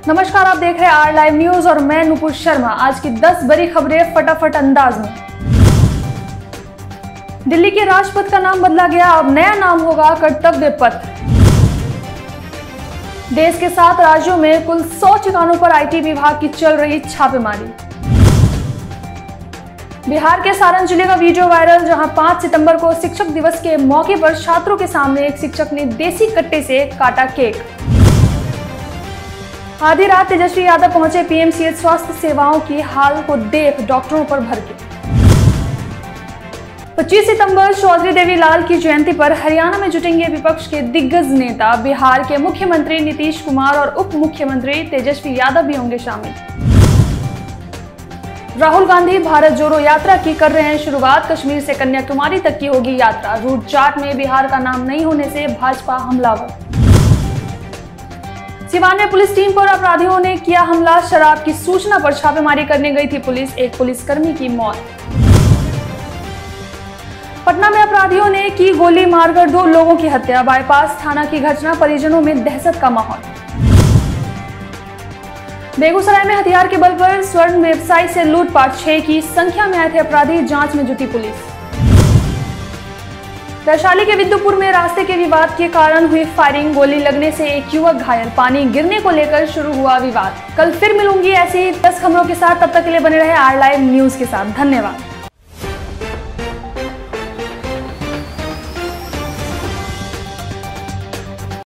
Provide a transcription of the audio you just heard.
नमस्कार, आप देख रहे हैं आर लाइव न्यूज और मैं नुपुर शर्मा। आज की 10 बड़ी खबरें फटाफट अंदाज में। दिल्ली के राजपथ का नाम बदला गया, अब नया नाम होगा कर्तव्य पथ। देश के 7 राज्यों में कुल 100 ठिकानों पर आईटी विभाग की चल रही छापेमारी। बिहार के सारण जिले का वीडियो वायरल, जहां 5 सितंबर को शिक्षक दिवस के मौके पर छात्रों के सामने एक शिक्षक ने देसी कट्टे से काटा केक। आधी रात तेजस्वी यादव पहुंचे पीएमसीएच, स्वास्थ्य सेवाओं की हाल को देख डॉक्टरों पर भड़के। 25 सितंबर चौधरी देवीलाल की जयंती पर हरियाणा में जुटेंगे विपक्ष के दिग्गज नेता। बिहार के मुख्यमंत्री नीतीश कुमार और उप मुख्यमंत्री तेजस्वी यादव भी होंगे शामिल। राहुल गांधी भारत जोड़ो यात्रा की कर रहे हैं शुरुआत। कश्मीर से कन्याकुमारी तक की होगी यात्रा। रूट चार्ट में बिहार का नाम नहीं होने से भाजपा हमलावर। सिवान में पुलिस टीम पर अपराधियों ने किया हमला। शराब की सूचना पर छापेमारी करने गई थी पुलिस, एक पुलिसकर्मी की मौत। पटना में अपराधियों ने की गोली मारकर 2 लोगों की हत्या। बाईपास थाना की घटना, परिजनों में दहशत का माहौल। बेगूसराय में हथियार के बल पर स्वर्ण व्यवसायी से लूटपाट, 6 की संख्या में आए थे अपराधी, जांच में जुटी पुलिस। वैशाली के विद्युपुर में रास्ते के विवाद के कारण हुई फायरिंग, गोली लगने से एक युवक घायल। पानी गिरने को लेकर शुरू हुआ विवाद। कल फिर मिलूंगी ऐसी 10 खबरों के साथ, तब तक के लिए बने रहे आर लाइव न्यूज के साथ। धन्यवाद।